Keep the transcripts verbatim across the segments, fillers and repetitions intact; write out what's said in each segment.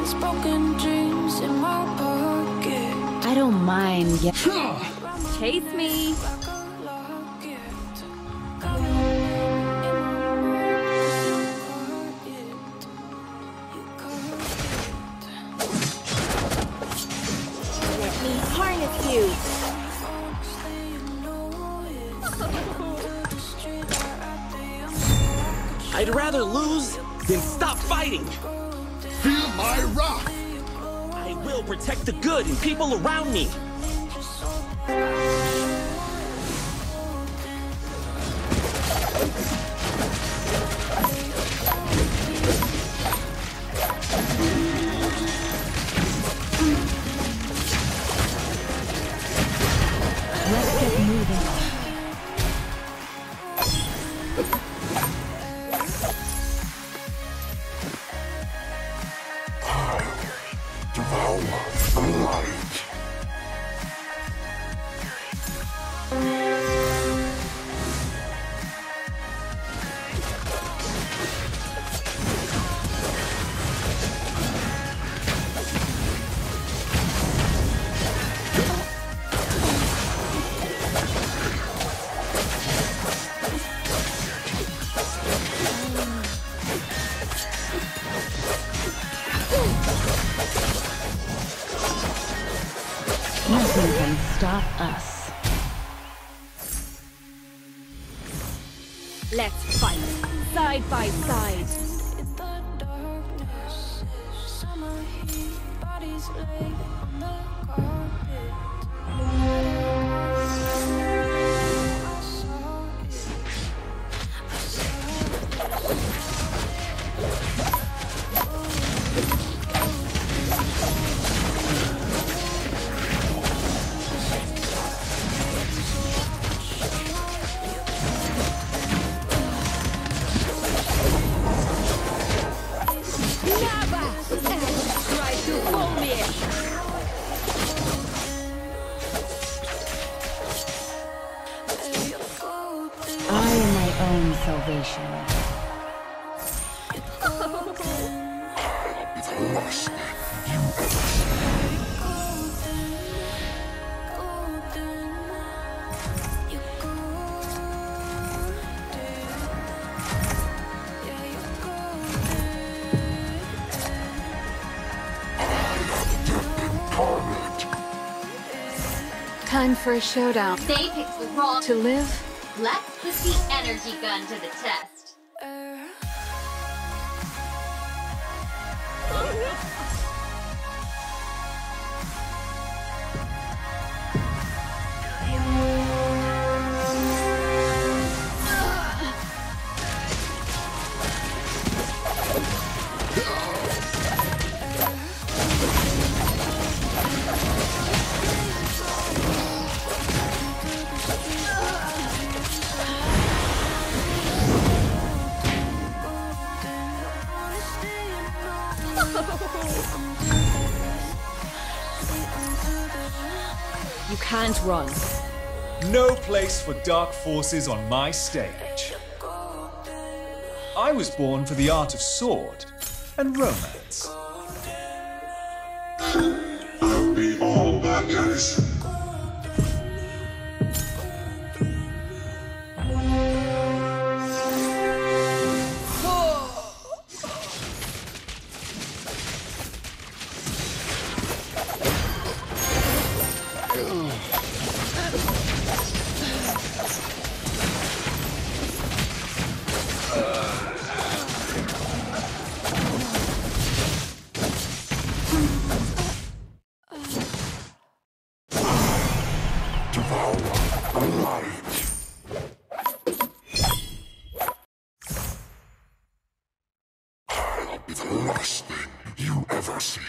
Spoken dreams in my pocket. I don't mind yet. Chase me. Let me harness you. I'd rather lose than stop fighting. Feel my wrath! I will protect the good and people around me. Let's get moving. Devour the light. Nothing can stop us. Let's fight. Side by side. In the darkness, summer heat, bodies lay on the carpet. I saw it. I Lava! Try to hold me! I am my own salvation. It's worse than you ever incarnate. Time for a showdown. They picked the wrong. To live, Let's put the energy gun to the test. You can't run. No place for dark forces on my stage. I was born for the art of sword and romance. I'll be all that is. Devour the light. I'll be the last thing you ever see.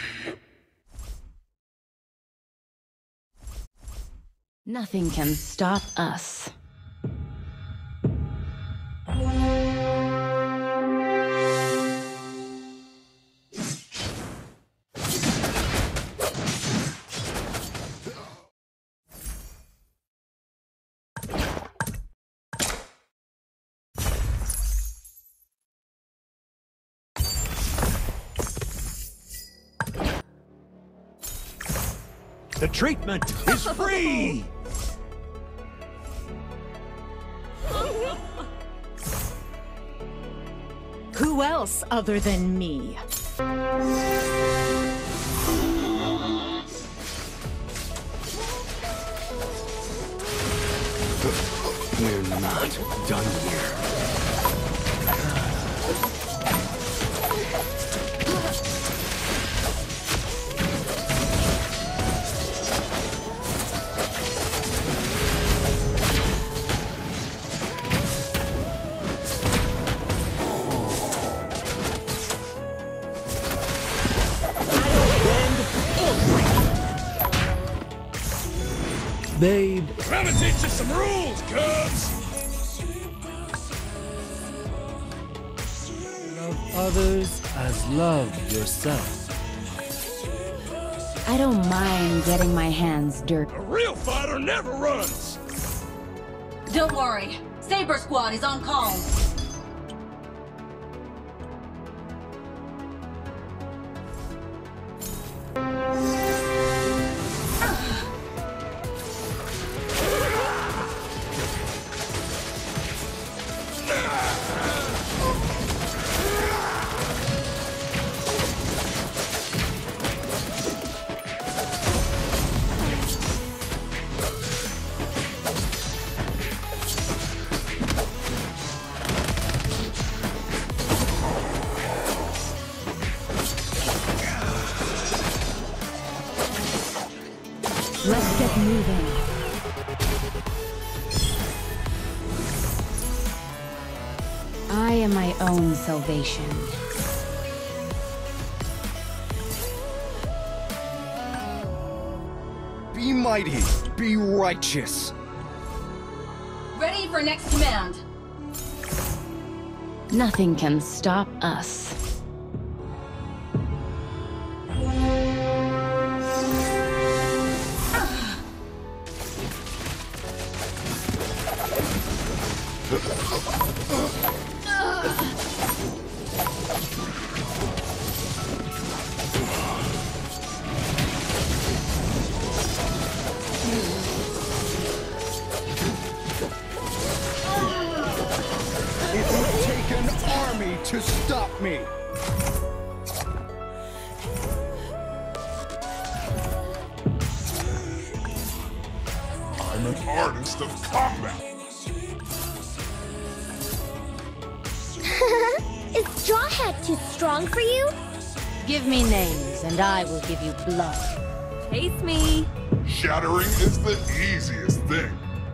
nothing can stop us. The treatment is free! Who else other than me? We're not done here. Babe. Trying to teach you some rules, cubs! Love others as love yourself. I don't mind getting my hands dirty. A real fighter never runs! Don't worry. Saber Squad is on call. Let's get moving. I am my own salvation. Be mighty, be righteous. Ready for next command. Nothing can stop us. It would take an army to stop me. I'm an artist of combat. Is Straw Hat too strong for you? Give me names and I will give you blood. Chase me. Shattering is the easiest thing.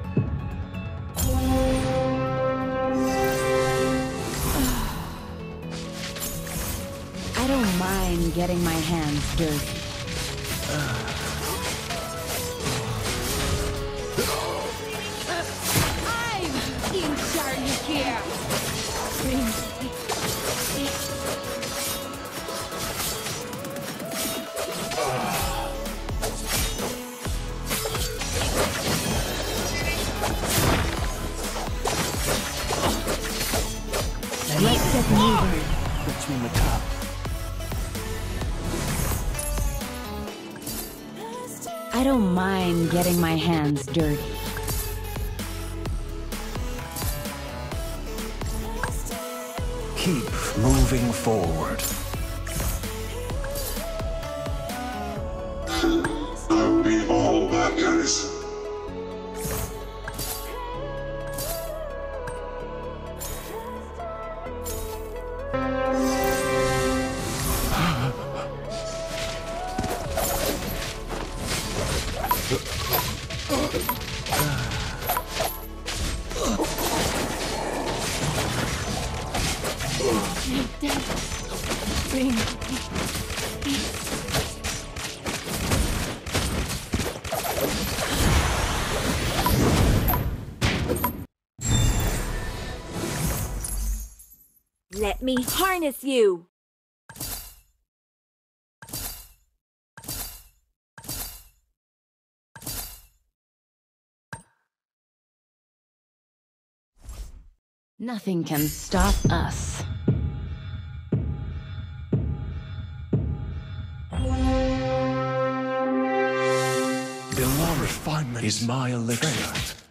I don't mind getting my hands dirty. I'm in charge here. Let's get moving. Between the top. I don't mind getting my hands dirty. Keep moving forward. I'll be all that is. Let me harness you. Nothing can stop us. is my elixir.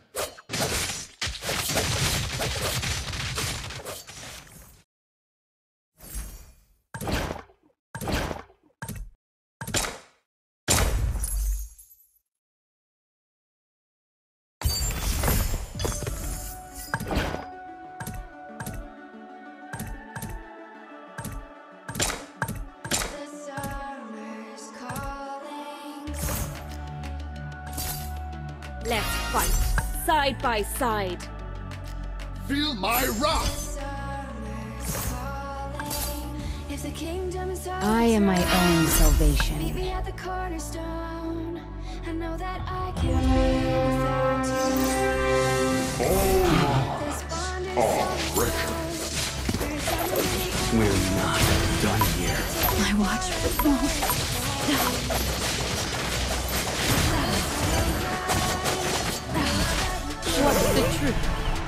Let's fight, side by side. Feel my wrath! I am my own salvation. Meet me at the cornerstone. I know that I can't live without you. Oh, Richard. We're not done here. My watch won't. What's the truth?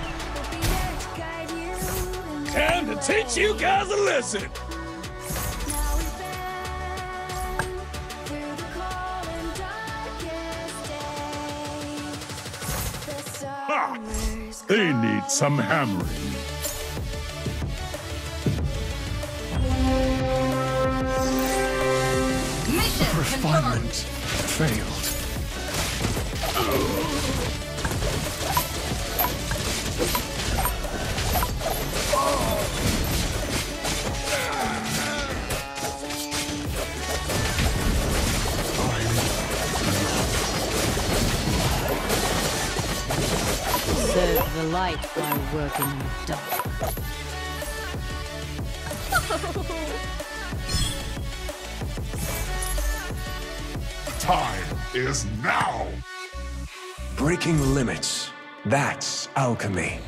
Time to teach you guys a lesson. Ha! They need some hammering. Mission Refinement failed. Serve the light while working in the dark. Time is now! Breaking limits. That's alchemy.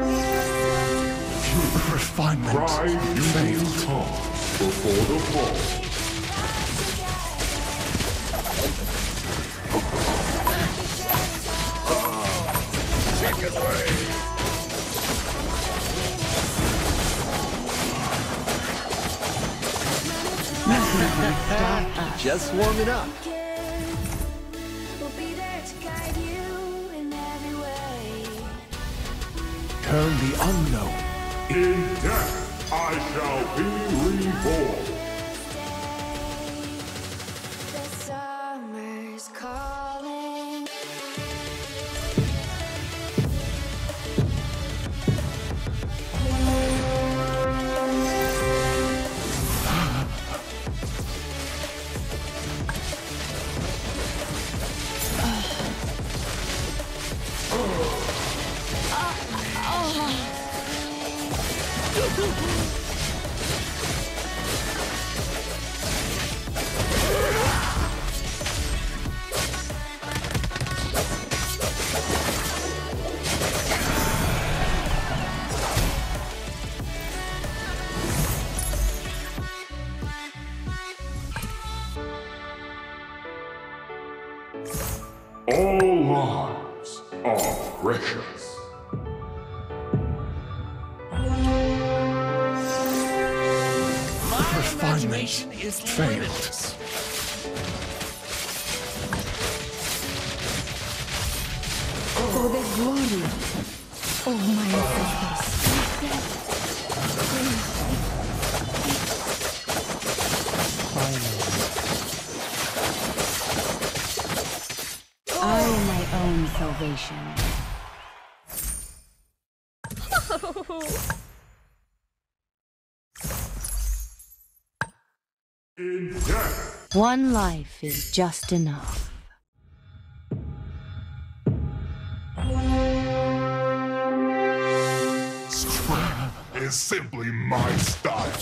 Refinement Pride usually failed. comes before the fall. Take it away. Just warming up. We'll be there to guide you in every way. Turn the unknown. In death, I shall be reborn. The summer's calling. All lives are precious. Refinement is failed. For the glory of my ancestors. I am my own salvation. In death, One life is just enough. strength is simply my style.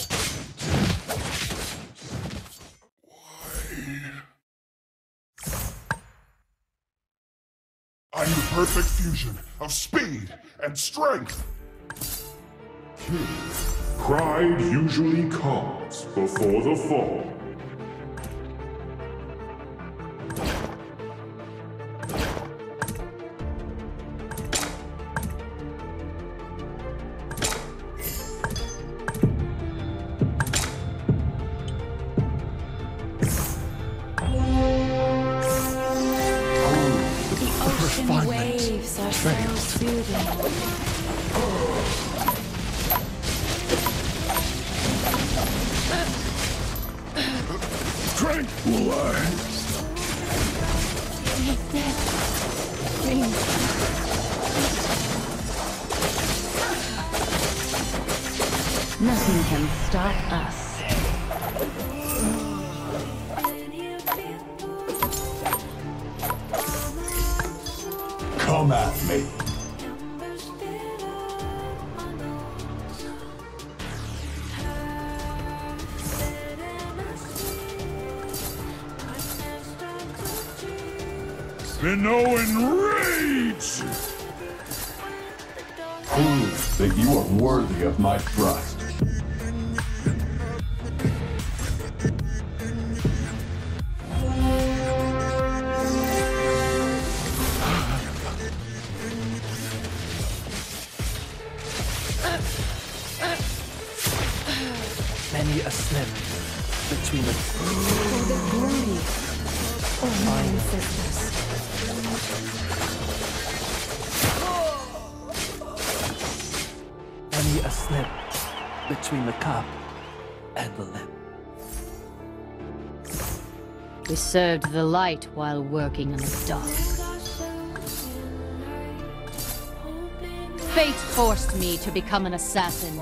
I'm the perfect fusion of speed and strength. Pride usually comes before the fall. living. Tranquilize. Make death ring. Nothing can stop us. Come at me. Sinnoh enrage! Prove that you are worthy of my trust. Many a slip between the... For the glory of my ancestors. Many a slip between the cup and the lip. We served the light while working in the dark. Fate forced me to become an assassin.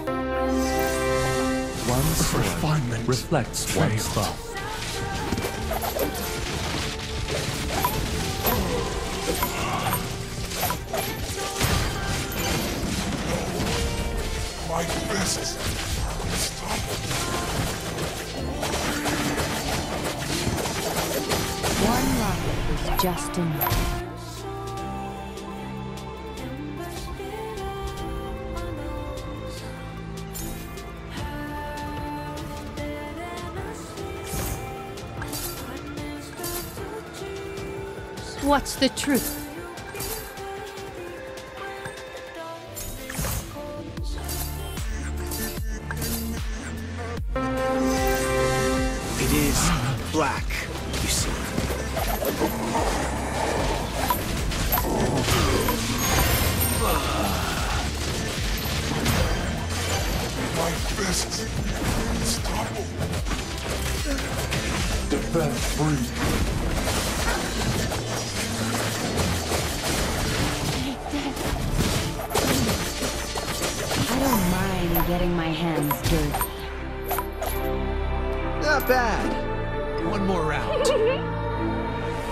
One sword refinement reflects one failed. spot. My fists are unstoppable. One life is just enough. What's the truth? It is black, you see. My fists are unstoppable. Defense free. I don't mind getting my hands dirty. Not bad. One more round.